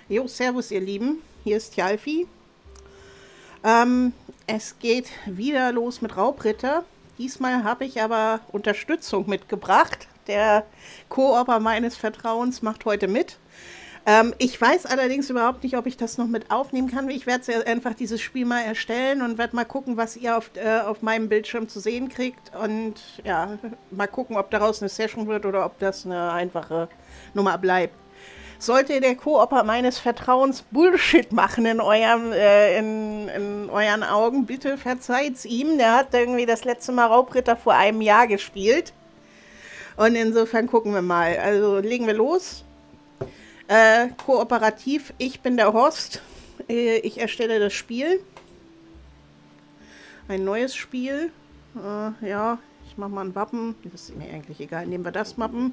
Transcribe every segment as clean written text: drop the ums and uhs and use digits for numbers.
Jo, servus ihr Lieben, hier ist Jalfi. Es geht wieder los mit Raubritter. Diesmal habe ich aber Unterstützung mitgebracht. Der Kooper meines Vertrauens macht heute mit. Ich weiß allerdings überhaupt nicht, ob ich das noch mit aufnehmen kann. Ich werde einfach dieses Spiel mal erstellen und werde mal gucken, was ihr auf meinem Bildschirm zu sehen kriegt. Und ja, mal gucken, ob daraus eine Session wird oder ob das eine einfache Nummer bleibt. Sollte der Kooper meines Vertrauens Bullshit machen in euren Augen, bitte verzeiht's ihm. Der hat irgendwie das letzte Mal Raubritter vor einem Jahr gespielt. Und insofern gucken wir mal. Also legen wir los. Kooperativ, ich bin der Host. Ich erstelle das Spiel. Ein neues Spiel. Ja, ich mache mal ein Wappen. Das ist mir eigentlich egal. Nehmen wir das Wappen.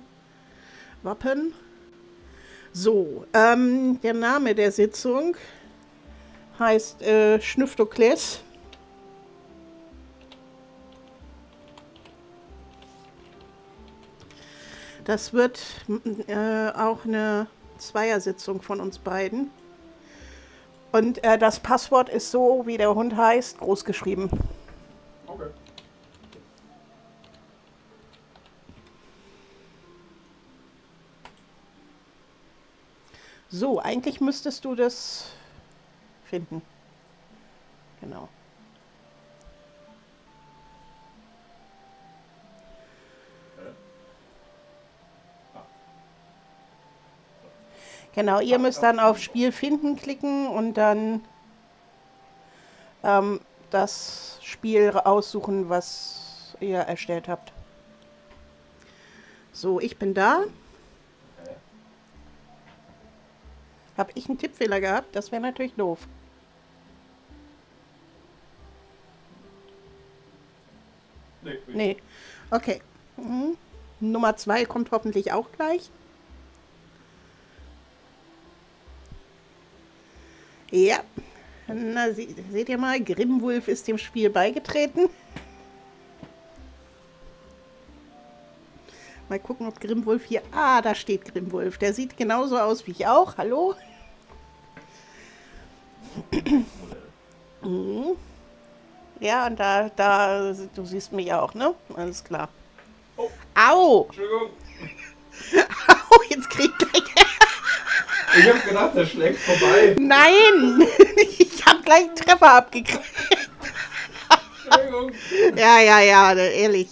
So, der Name der Sitzung heißt Schnüftokles. Das wird auch eine Zweiersitzung von uns beiden. Und das Passwort ist so, wie der Hund heißt, groß geschrieben. Okay. So, eigentlich müsstest du das finden. Genau. Genau, ihr müsst dann auf Spiel finden klicken und dann das Spiel aussuchen, was ihr erstellt habt. So, ich bin da. Habe ich einen Tippfehler gehabt? Das wäre natürlich doof. Nee. Okay. Nummer 2 kommt hoffentlich auch gleich. Ja. Na, seht ihr mal, Grimwulf ist dem Spiel beigetreten. Mal gucken, ob Grimwulf hier... Ah, da steht Grimwulf. Der sieht genauso aus wie ich auch. Hallo? Ja, und du siehst mich auch, ne? Alles klar. Oh. Au! Entschuldigung. Au, jetzt kriegt er... Ich hab gedacht, der schlägt vorbei. Nein! Ich hab gleich einen Treffer abgekriegt. Entschuldigung. Ja, ehrlich.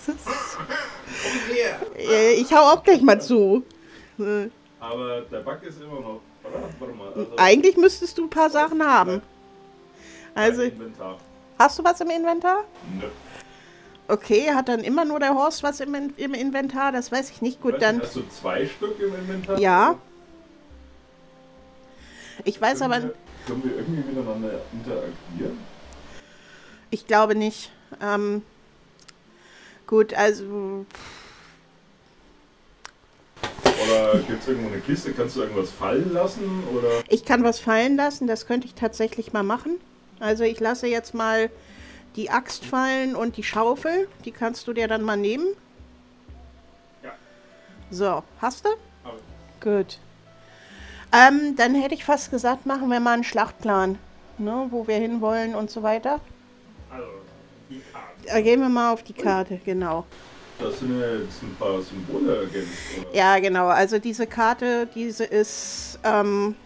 Ich hau auch gleich mal zu. Aber der Bug ist immer noch, oder? Warte mal. Also Eigentlich müsstest du ein paar Sachen haben. Also, Inventar. hast du was im Inventar? Nö. Okay, hat dann immer nur der Horst was im Inventar? Das weiß ich nicht. Gut, dann... Hast du 2 Stück im Inventar? Ja. Ich weiß aber... Können wir irgendwie miteinander interagieren? Ich glaube nicht. Gut, also... Oder gibt es irgendwo eine Kiste? Kannst du irgendwas fallen lassen? Oder? Ich kann was fallen lassen, das könnte ich tatsächlich mal machen. Also ich lasse jetzt mal die Axt fallen und die Schaufel. Die kannst du dir dann mal nehmen. Ja. So, hast du? Aber Gut. Dann hätte ich fast gesagt, machen wir mal einen Schlachtplan. Ne, wo wir hinwollen und so weiter. also, die Karte. Da gehen wir mal auf die Karte, genau. Das sind ja jetzt ein paar Symbole ergänzt, oder? Ja, genau. Also diese Karte, diese ist... Aber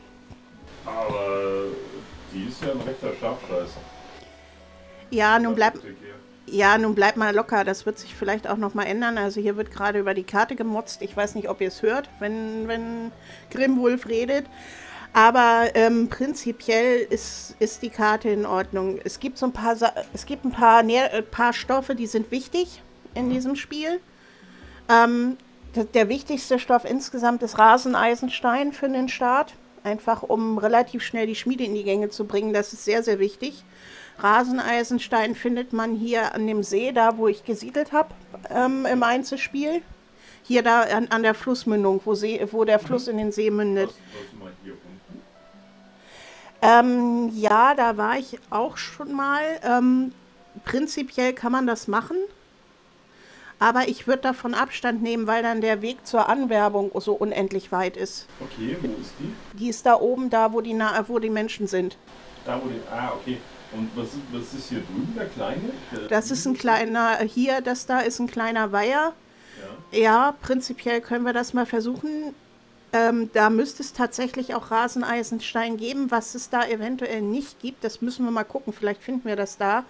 die ist ja ein rechter Scharfscheißer. Ja, nun bleib mal locker. Das wird sich vielleicht auch noch mal ändern. Also hier wird gerade über die Karte gemotzt. Ich weiß nicht, ob ihr es hört, wenn Grimwulf redet. Aber prinzipiell ist die Karte in Ordnung. Es gibt so ein paar Stoffe, die sind wichtig in diesem Spiel. Der wichtigste Stoff insgesamt ist Raseneisenstein für den Start. Einfach um relativ schnell die Schmiede in die Gänge zu bringen. Das ist sehr, sehr wichtig. Raseneisenstein findet man hier an dem See, da wo ich gesiedelt habe, im Einzelspiel. Hier da an der Flussmündung, wo der Fluss in den See mündet. Was mal hier unten? Ja, da war ich auch schon mal. Prinzipiell kann man das machen. Aber ich würde davon Abstand nehmen, weil dann der Weg zur Anwerbung so unendlich weit ist. Okay, wo ist die? Die ist da oben, da wo die Menschen sind. Da, wo die. Ah, okay. Und was ist hier drüben, der kleine? Das ist ein kleiner, hier, das da ist ein kleiner Weiher. Ja. Ja, prinzipiell können wir das mal versuchen. Da müsste es tatsächlich auch Raseneisenstein geben, was es da eventuell nicht gibt. Das müssen wir mal gucken, vielleicht finden wir das da.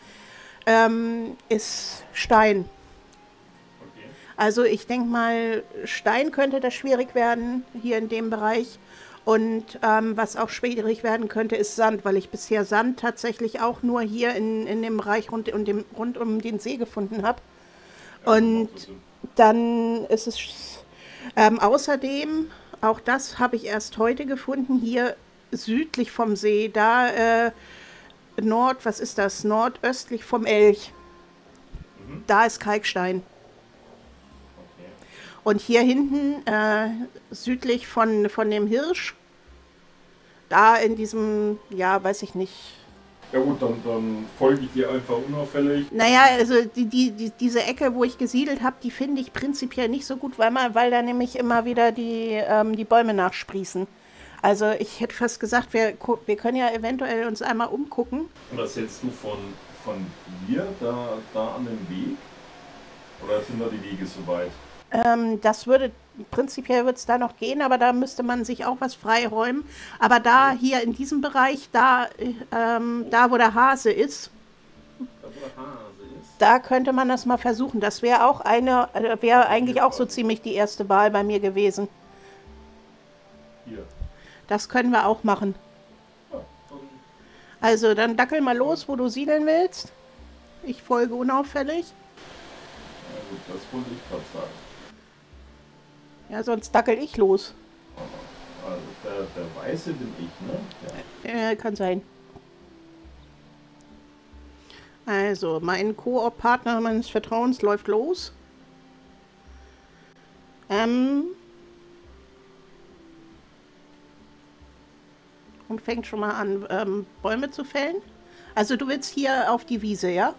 Ist Stein. Okay. Also ich denke mal, Stein könnte das schwierig werden hier in dem Bereich. Und was auch schwierig werden könnte, ist Sand, weil ich bisher Sand tatsächlich auch nur hier in dem Bereich rund um den See gefunden habe. Und dann ist es außerdem, auch das habe ich erst heute gefunden, hier südlich vom See, da was ist das? Nordöstlich vom Elch. Da ist Kalkstein. Okay. Und hier hinten, südlich von dem Hirsch, da in diesem, ja, weiß ich nicht. Ja gut, dann folge ich dir einfach unauffällig. Naja, also diese Ecke, wo ich gesiedelt habe, die finde ich prinzipiell nicht so gut, weil da nämlich immer wieder die Bäume nachsprießen. Also ich hätte fast gesagt, wir können ja eventuell uns einmal umgucken. Und das hältst du von hier, da an dem Weg? Oder sind da die Wege so weit? Prinzipiell wird es da noch gehen, aber da müsste man sich auch was freiräumen. Aber da hier in diesem Bereich, da wo der Hase ist, da könnte man das mal versuchen. Das wäre auch wäre eigentlich auch so ziemlich die erste Wahl bei mir gewesen. Hier. Das können wir auch machen. Ja, Also dann dackel mal los, wo du siedeln willst. Ich folge unauffällig. ja gut, das wollte ich gerade sagen. Ja, sonst dackel ich los. Also der Weiße bin ich, ne? Ja. Kann sein. Also, mein Koop-Partner meines Vertrauens läuft los. Und fängt schon mal an, Bäume zu fällen. Also du willst hier auf die Wiese, ja?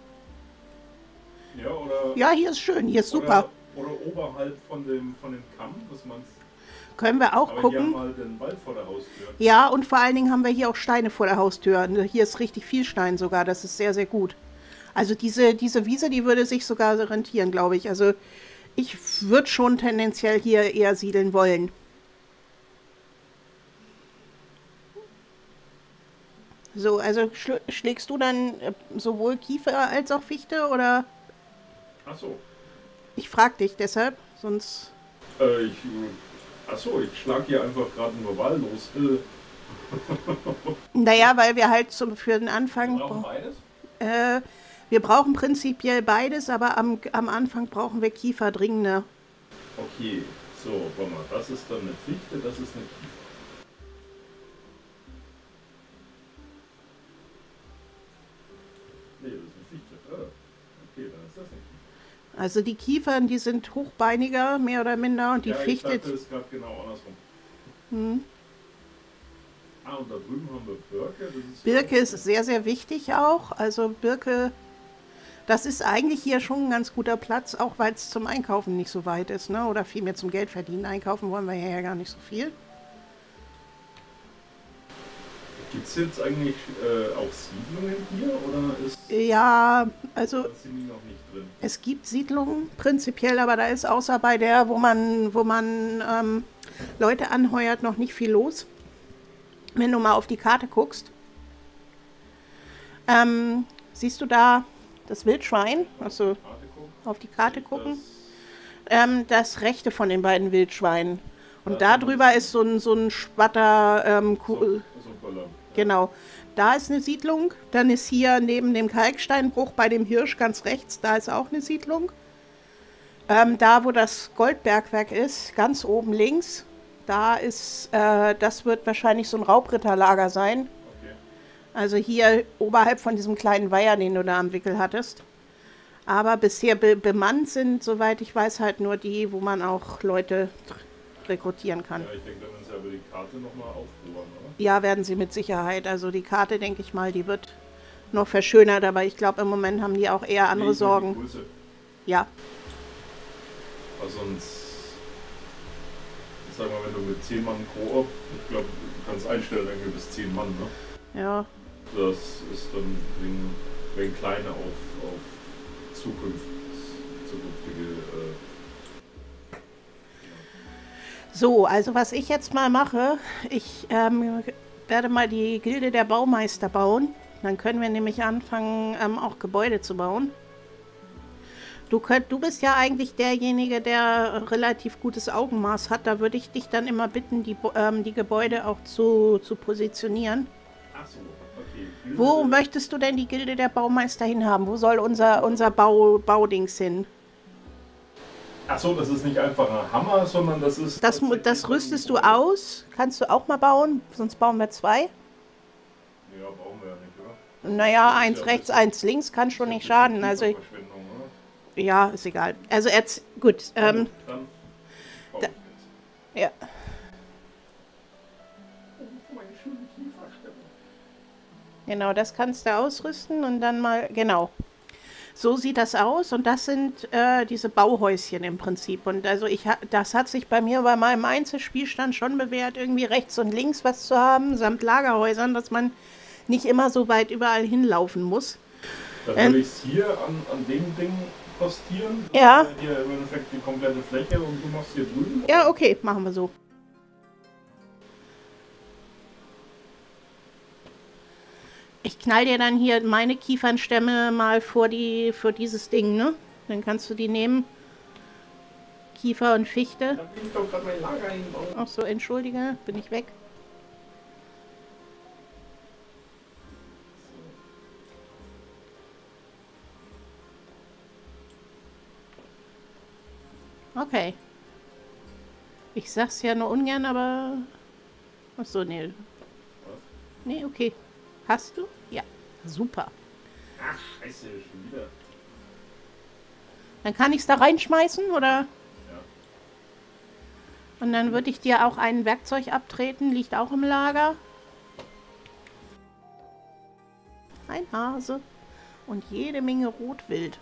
Ja, oder? Ja, hier ist schön, hier ist super. Oder oberhalb von dem Kamm, dass man es. Können wir auch Aber gucken. hier haben wir halt den Wald vor der Haustür. Ja, und vor allen Dingen haben wir hier auch Steine vor der Haustür. Hier ist richtig viel Stein sogar, das ist sehr, sehr gut. Also diese Wiese, die würde sich sogar rentieren, glaube ich. Also ich würde schon tendenziell hier eher siedeln wollen. So, also schlägst du dann sowohl Kiefer als auch Fichte, oder? Ach so. Ich frage dich deshalb, sonst... Achso, ich schlage hier einfach gerade nur wahllos. Naja, weil wir halt für den Wir Anfang... brauchen beides? Wir brauchen prinzipiell beides, aber am Anfang brauchen wir Kiefer dringender. Okay, so, warte mal, das ist dann eine Fichte, das ist eine Kiefer. Nee, das ist eine Fichte. Okay, dann ist das nicht. Also die Kiefern, die sind hochbeiniger, mehr oder minder, und die Ja, Fichte... ich dachte, es ist gerade genau andersrum. Ah, und da drüben haben wir Birke. Das ist Birke ist sehr, sehr wichtig auch. Also Birke, das ist eigentlich hier schon ein ganz guter Platz, auch weil es zum Einkaufen nicht so weit ist, ne? Oder vielmehr zum Geld verdienen. Einkaufen wollen wir hier ja gar nicht so viel. Gibt es jetzt eigentlich auch Siedlungen hier oder ist Ja, also sind die noch nicht drin? es gibt Siedlungen prinzipiell, aber da ist außer bei der, wo man Leute anheuert, noch nicht viel los. Wenn du mal auf die Karte guckst, siehst du da das Wildschwein? Also auf die Karte gucken. Das rechte von den beiden Wildschweinen. Und da drüber ist so ein Spatter. Genau. Da ist eine Siedlung. Dann ist hier neben dem Kalksteinbruch bei dem Hirsch ganz rechts, da ist auch eine Siedlung. Da, wo das Goldbergwerk ist, ganz oben links, da ist, das wird wahrscheinlich so ein Raubritterlager sein. Okay. Also hier oberhalb von diesem kleinen Weiher, den du da am Wickel hattest. Aber bisher bemannt sind, soweit ich weiß, halt nur die, wo man auch Leute rekrutieren kann. Ja, ich denke, dann müssen wir aber die Karte nochmal aufbohren, oder? Ja, werden sie mit Sicherheit. Also die Karte, denke ich mal, die wird noch verschönert, aber ich glaube, im Moment haben die auch eher andere Sorgen. Die Größe. Ja. Also sonst, ich sag mal, wenn du mit 10 Mann Koop, ich glaube, du kannst einstellen irgendwie bis 10 Mann, ne? Ja. Das ist dann wegen kleiner auf zukünftige. So, also was ich jetzt mal mache, ich werde mal die Gilde der Baumeister bauen. Dann können wir nämlich anfangen, auch Gebäude zu bauen. Du bist ja eigentlich derjenige, der relativ gutes Augenmaß hat. Da würde ich dich dann immer bitten, die Gebäude auch zu positionieren. Ach so, okay. Wo möchtest du denn die Gilde der Baumeister hinhaben? Wo soll unser Baudings hin? Ach so, das ist nicht einfach ein Hammer, sondern das ist... Das rüstest du aus? Kannst du auch mal bauen? Sonst bauen wir 2. Ja, brauchen wir ja nicht, oder? Naja, eins rechts, eins links kann schon nicht schaden. Also, ja, ist egal. Also, gut. Dann ja. Genau, das kannst du ausrüsten und dann mal, genau. So sieht das aus und das sind diese Bauhäuschen im Prinzip. Und also das hat sich bei mir bei meinem Einzelspielstand schon bewährt, irgendwie rechts und links was zu haben, samt Lagerhäusern, dass man nicht immer so weit überall hinlaufen muss. Dann würde ich es hier an dem Ding postieren. Ja. Hier im Endeffekt die komplette Fläche und du machst hier drüben. Ja, okay, machen wir so. Ich knall dir dann hier meine Kiefernstämme mal für dieses Ding, ne? Dann kannst du die nehmen. Kiefer und Fichte. Da bin ich doch gerade mein Lager hinbauen. Ach so, entschuldige, bin ich weg. Okay. Ich sag's ja nur ungern, aber... Ach so, nee. Nee, okay. Hast du? Ja. Super. Ach, scheiße, schon wieder. Dann kann ich's da reinschmeißen, oder? Ja. Und dann würde ich dir auch ein Werkzeug abtreten. Liegt auch im Lager. Ein Hase. Und jede Menge Rotwild.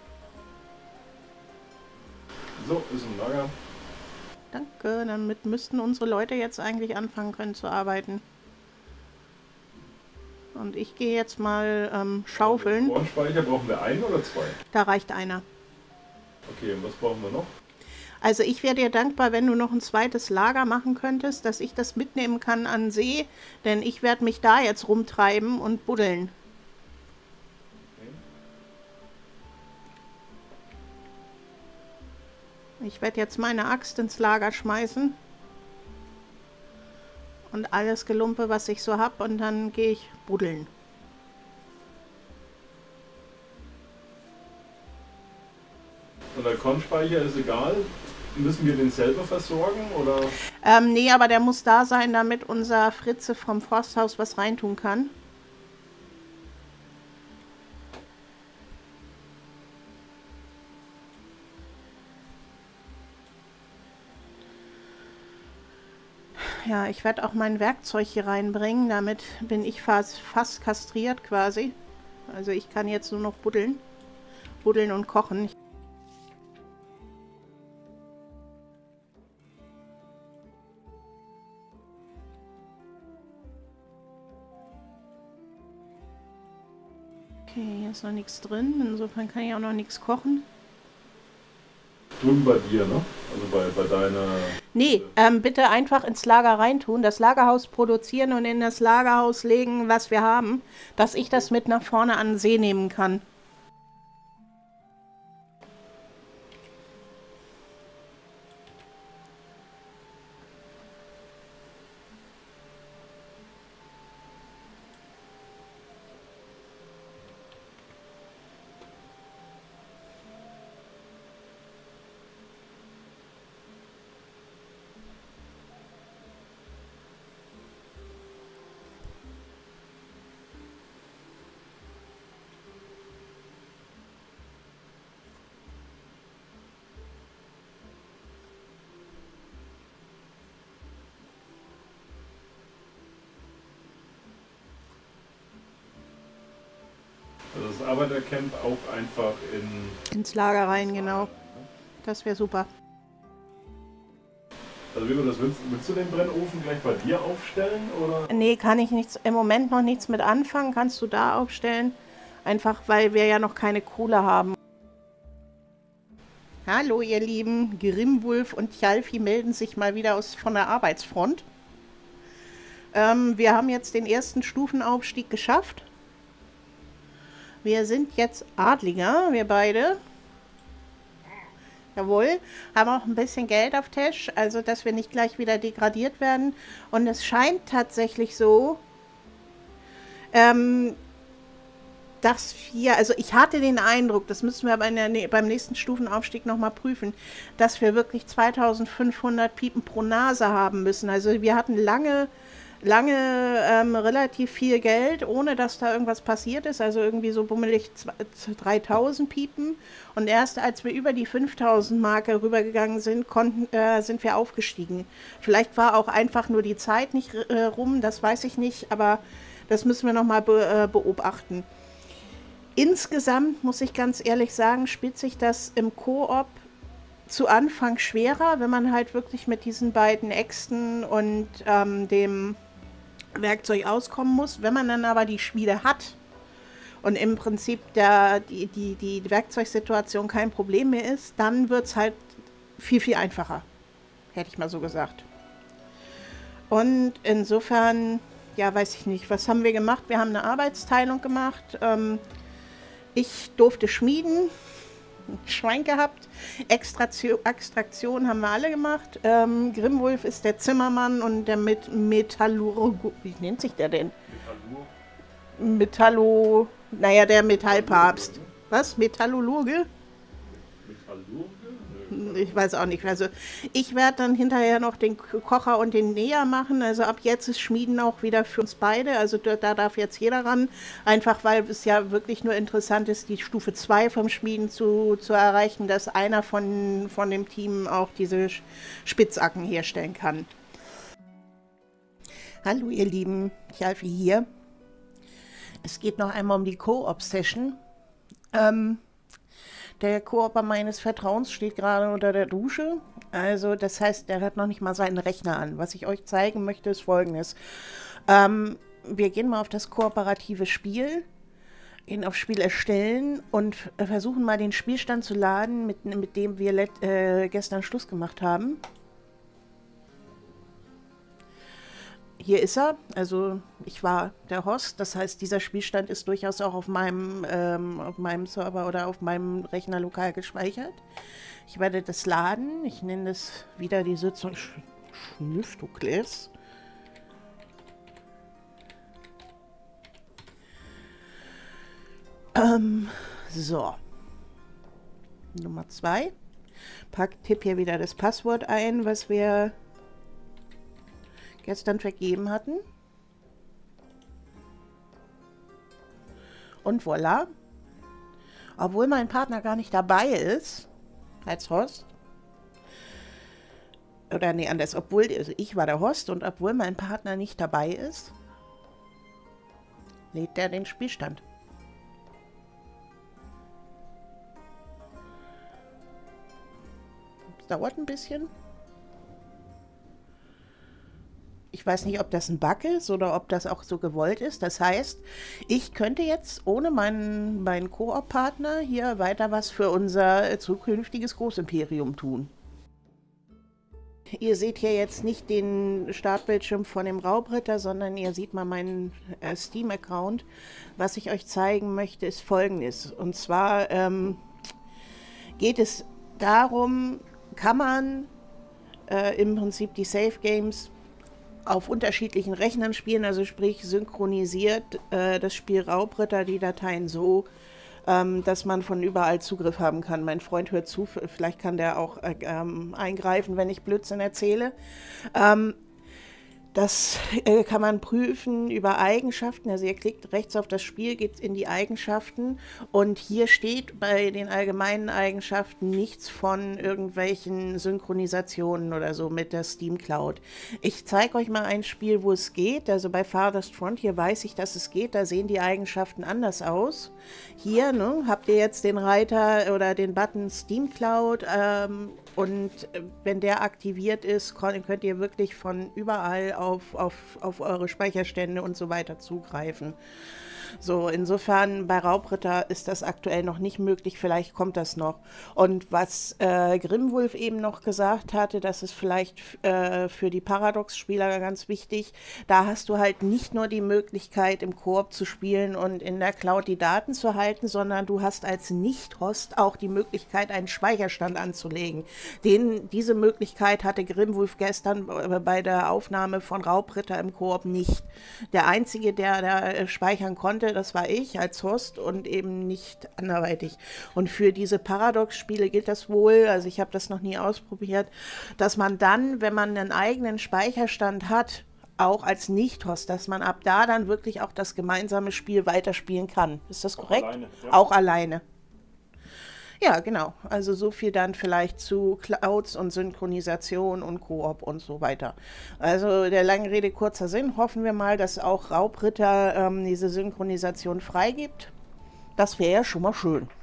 So, ist im Lager. Danke, damit müssten unsere Leute jetzt eigentlich anfangen können zu arbeiten. Und ich gehe jetzt mal schaufeln. Kornspeicher brauchen wir einen oder 2? Da reicht einer. Okay, und was brauchen wir noch? Also ich wäre dir dankbar, wenn du noch ein zweites Lager machen könntest, dass ich das mitnehmen kann an See, denn ich werde mich da jetzt rumtreiben und buddeln. Ich werde jetzt meine Axt ins Lager schmeißen. Und alles Gelumpe, was ich so habe, und dann gehe ich buddeln. Und der Kornspeicher ist egal. Müssen wir den selber versorgen, oder? Nee, aber der muss da sein, damit unser Fritze vom Forsthaus was reintun kann. Ja, ich werde auch mein Werkzeug hier reinbringen. Damit bin ich fast kastriert quasi. Also ich kann jetzt nur noch buddeln. Buddeln und kochen. Okay, hier ist noch nichts drin. Insofern kann ich auch noch nichts kochen. Drüben bei dir, ne? Also bei deiner... Nee, bitte einfach ins Lager reintun, das Lagerhaus produzieren und in das Lagerhaus legen, was wir haben, dass ich das mit nach vorne an den See nehmen kann. Also das Arbeitercamp auch einfach Ins Lager rein, genau. Das wäre super. Also wie du das willst du den Brennofen gleich bei dir aufstellen, oder? Nee, kann ich nichts, im Moment noch nichts mit anfangen. Kannst du da aufstellen? Einfach, weil wir ja noch keine Kohle haben. Hallo ihr Lieben, Grimwulf und Tjalfi melden sich mal wieder von der Arbeitsfront. Wir haben jetzt den ersten Stufenaufstieg geschafft. Wir sind jetzt Adliger, wir beide. Jawohl, haben auch ein bisschen Geld auf Tisch, also dass wir nicht gleich wieder degradiert werden. Und es scheint tatsächlich so, dass wir, also ich hatte den Eindruck, das müssen wir beim nächsten Stufenaufstieg nochmal prüfen, dass wir wirklich 2500 Piepen pro Nase haben müssen. Also wir hatten lange relativ viel Geld, ohne dass da irgendwas passiert ist, also irgendwie so bummelig 3000 Piepen. Und erst als wir über die 5000 Marke rübergegangen sind, sind wir aufgestiegen. Vielleicht war auch einfach nur die Zeit nicht rum, das weiß ich nicht, aber das müssen wir nochmal beobachten. Insgesamt muss ich ganz ehrlich sagen, spielt sich das im Koop zu Anfang schwerer, wenn man halt wirklich mit diesen beiden Äxten und dem Werkzeug auskommen muss. Wenn man dann aber die Schmiede hat und im Prinzip die Werkzeugsituation kein Problem mehr ist, dann wird es halt viel, viel einfacher, hätte ich mal so gesagt. Und insofern, ja, weiß ich nicht, was haben wir gemacht? Wir haben eine Arbeitsteilung gemacht. Ich durfte schmieden, Schwein gehabt. Extraktion haben wir alle gemacht. Grimwulf ist der Zimmermann und der Metallurg. Wie nennt sich der denn? Naja, der Metallpapst. Was? Metallurge? Metallurge? Ich weiß auch nicht. Also ich werde dann hinterher noch den Kocher und den Näher machen. Also ab jetzt ist Schmieden auch wieder für uns beide. Also da darf jetzt jeder ran. Einfach weil es ja wirklich nur interessant ist, die Stufe 2 vom Schmieden zu erreichen, dass einer von dem Team auch diese Spitzacken herstellen kann. Hallo ihr Lieben, Tjalfi hier. Es geht noch einmal um die Koop-Session. Der Kooper meines Vertrauens steht gerade unter der Dusche. Also das heißt, der hat noch nicht mal seinen Rechner an. Was ich euch zeigen möchte, ist Folgendes. Wir gehen mal auf das kooperative Spiel, gehen auf Spiel erstellen und versuchen mal den Spielstand zu laden, mit dem wir gestern Schluss gemacht haben. Hier ist er, also ich war der Host, das heißt, dieser Spielstand ist durchaus auch auf meinem Server oder auf meinem Rechner lokal gespeichert. Ich werde das laden, ich nenne das wieder die Sitzung Schnüftokles. So. Nummer 2. Tipp hier wieder das Passwort ein, was wir gestern vergeben hatten. Und voilà. Obwohl mein Partner gar nicht dabei ist, als Host. Oder nee, anders. Also ich war der Host und obwohl mein Partner nicht dabei ist, lädt der den Spielstand. Das dauert ein bisschen. Ich weiß nicht, ob das ein Bug ist oder ob das auch so gewollt ist. Das heißt, ich könnte jetzt ohne meinen Koop-Partner hier weiter was für unser zukünftiges Großimperium tun. Ihr seht hier jetzt nicht den Startbildschirm von dem Raubritter, sondern ihr seht mal meinen Steam-Account. Was ich euch zeigen möchte, ist Folgendes. Und zwar geht es darum, kann man im Prinzip die Safe Games auf unterschiedlichen Rechnern spielen, also sprich synchronisiert das Spiel Raubritter die Dateien so, dass man von überall Zugriff haben kann. Mein Freund hört zu, vielleicht kann der auch eingreifen, wenn ich Blödsinn erzähle. Das kann man prüfen über Eigenschaften. Also ihr klickt rechts auf das Spiel, geht in die Eigenschaften und hier steht bei den allgemeinen Eigenschaften nichts von irgendwelchen Synchronisationen oder so mit der Steam Cloud. Ich zeige euch mal ein Spiel, wo es geht. Also bei Farthest Frontier weiß ich, dass es geht. Da sehen die Eigenschaften anders aus. Hier habt ihr jetzt den Reiter oder den Button Steam Cloud und wenn der aktiviert ist, könnt ihr wirklich von überall auf eure Speicherstände und so weiter zugreifen. So, insofern bei Raubritter ist das aktuell noch nicht möglich, vielleicht kommt das noch. Und was Grimwulf eben noch gesagt hatte, das ist vielleicht für die Paradox-Spieler ganz wichtig, da hast du halt nicht nur die Möglichkeit im Koop zu spielen und in der Cloud die Daten zu halten, sondern du hast als Nicht-Host auch die Möglichkeit, einen Speicherstand anzulegen. Diese Möglichkeit hatte Grimwulf gestern bei der Aufnahme von Raubritter im Koop nicht. Der Einzige, der da speichern konnte, das war ich als Host und eben nicht anderweitig. Und für diese Paradox-Spiele gilt das wohl, also ich habe das noch nie ausprobiert, dass man dann, wenn man einen eigenen Speicherstand hat, auch als Nicht-Host, dass man ab da dann wirklich auch das gemeinsame Spiel weiterspielen kann. Ist das korrekt? Alleine, ja. Auch alleine. Ja, genau. Also so viel dann vielleicht zu Clouds und Synchronisation und Koop und so weiter. Also der langen Rede kurzer Sinn. Hoffen wir mal, dass auch Raubritter diese Synchronisation freigibt. Das wäre ja schon mal schön.